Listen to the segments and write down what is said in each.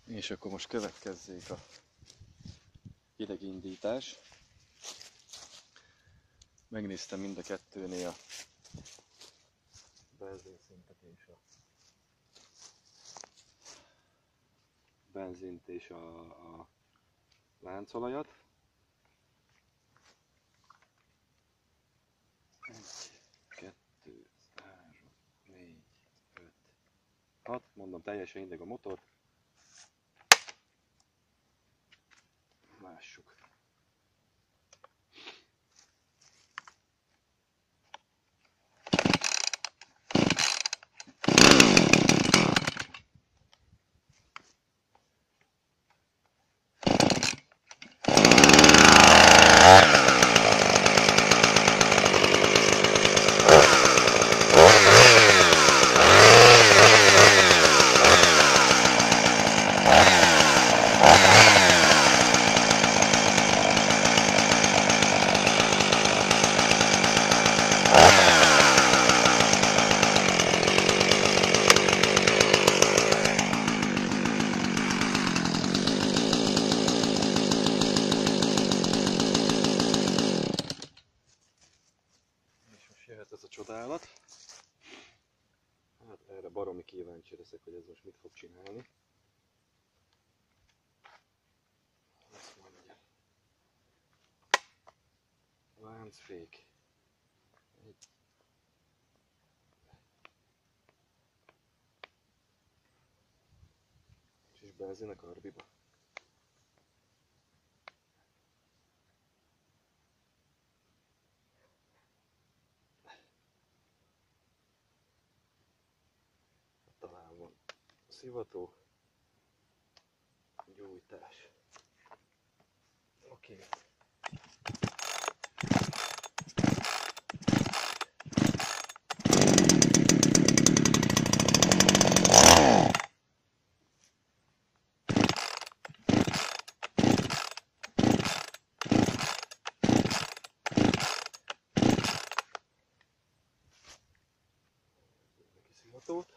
És akkor most következzék a hidegindítás. Megnéztem mind a kettőnél a benzint és a láncolajat. 1, 2, 3, 4, 5, 6. Mondom, teljesen hideg a motor. Lássuk. Jöhet ez a csodálat. Hát erre baromi kíváncsi leszek, hogy ez most mit fog csinálni. Azt mondja. Láncfék. És benzin a karbiba. Talán van szivató, gyújtás. Oké. Szivatót.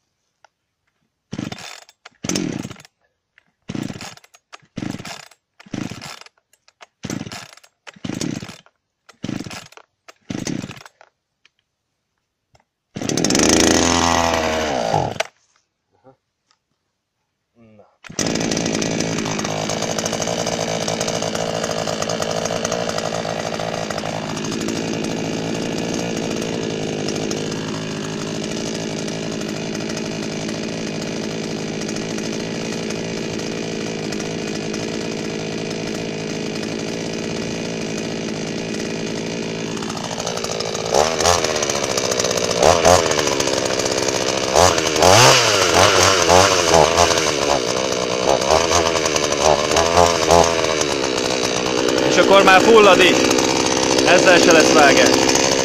És akkor már fullad itt. Ezzel se lesz vágás.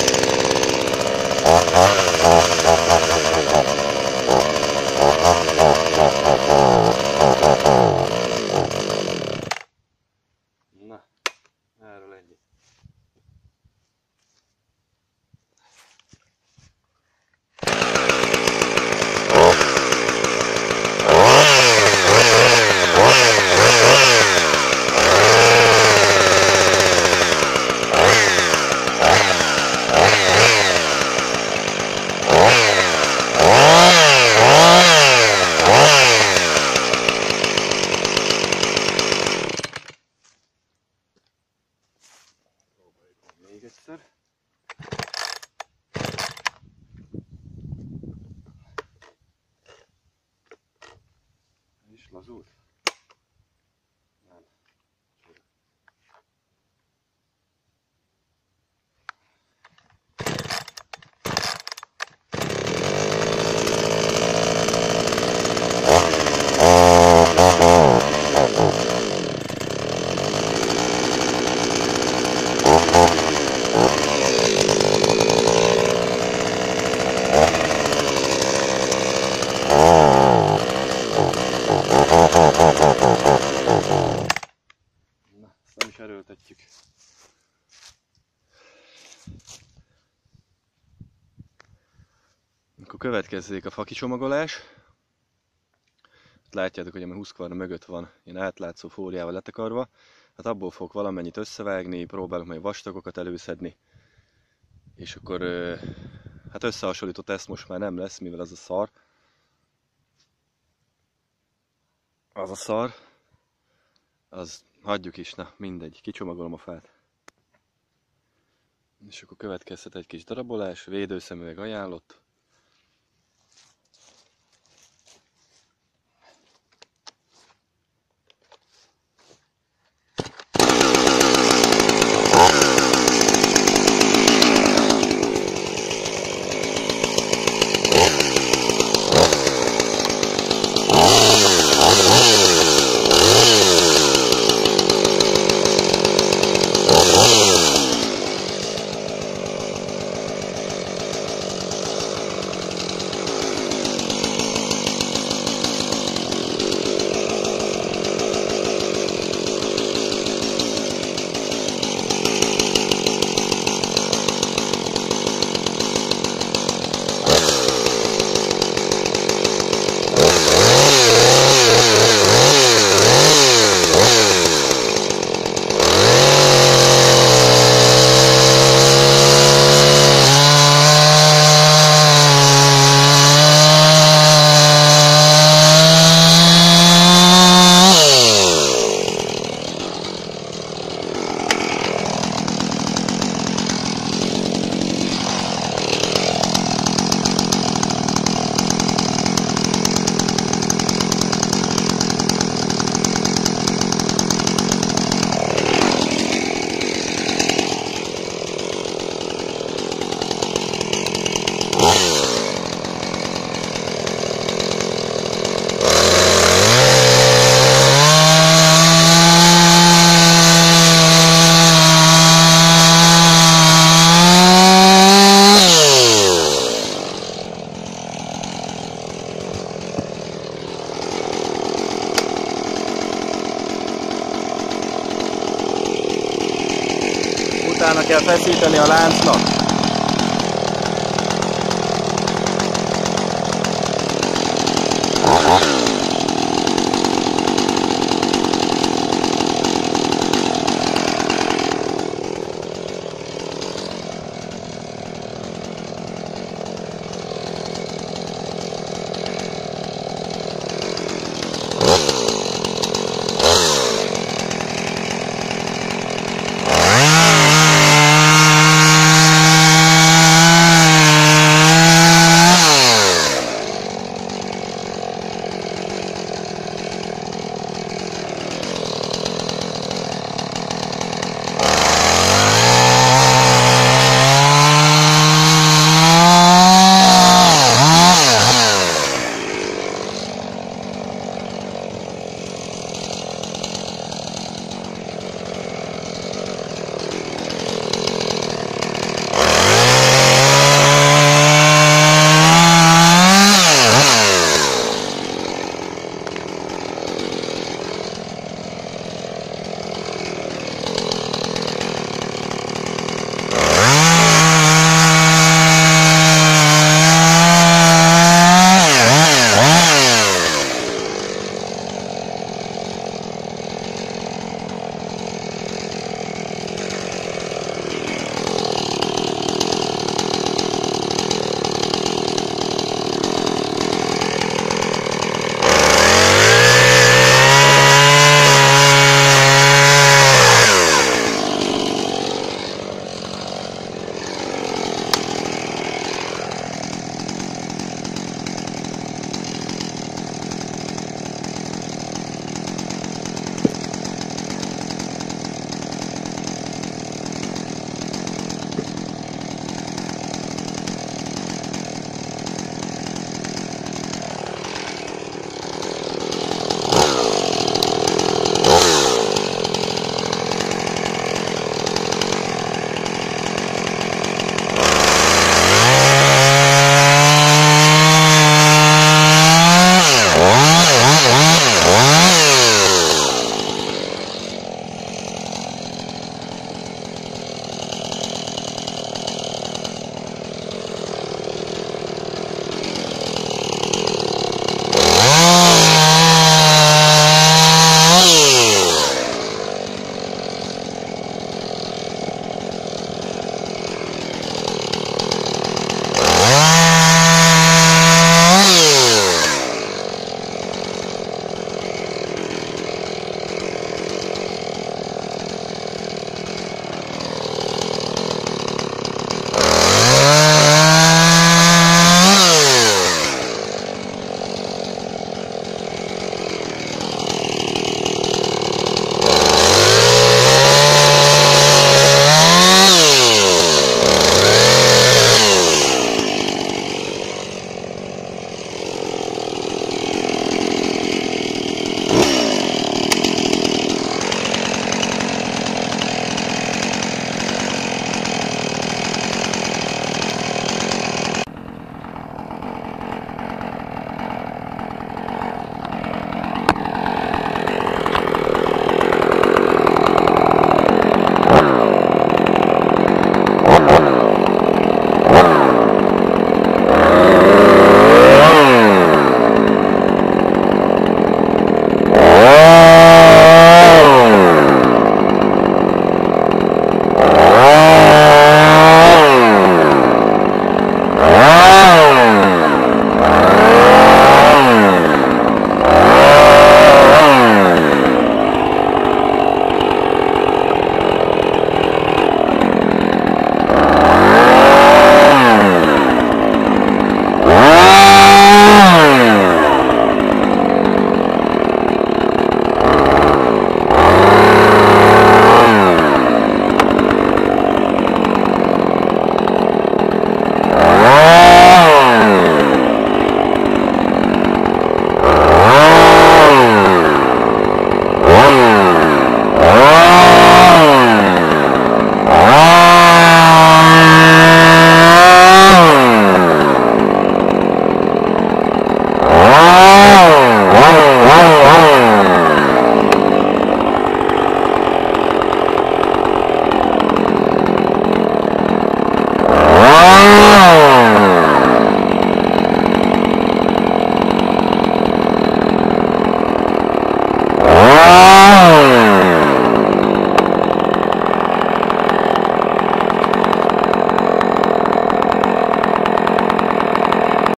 Na, erről ennyi. Még egyszer. És lazult? Nem. erőltetjük. Akkor következzék a fakicsomagolás. látjátok, hogy a HUSQVARNA mögött van ilyen átlátszó fóliával letakarva. Hát abból fogok valamennyit összevágni, próbálok majd vastagokat előszedni. És akkor hát összehasonlító teszt most már nem lesz, mivel az a szar. Az hagyjuk is, na mindegy, kicsomagolom a fát. És akkor következhet egy kis darabolás, védőszemüveg ajánlott. Utána kell feszíteni a láncnak.